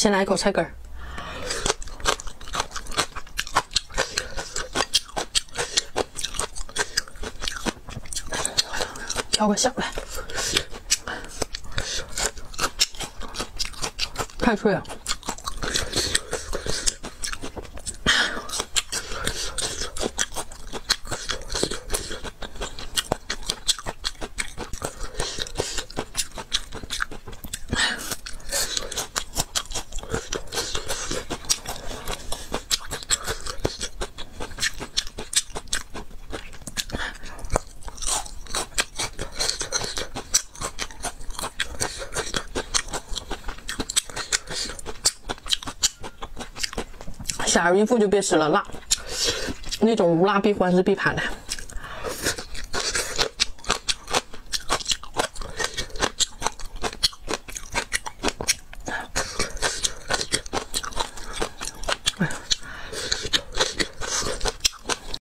先来一口菜根儿，调个香来，太脆了。 小儿孕妇就别吃了辣，那种无辣闭环是必盘的。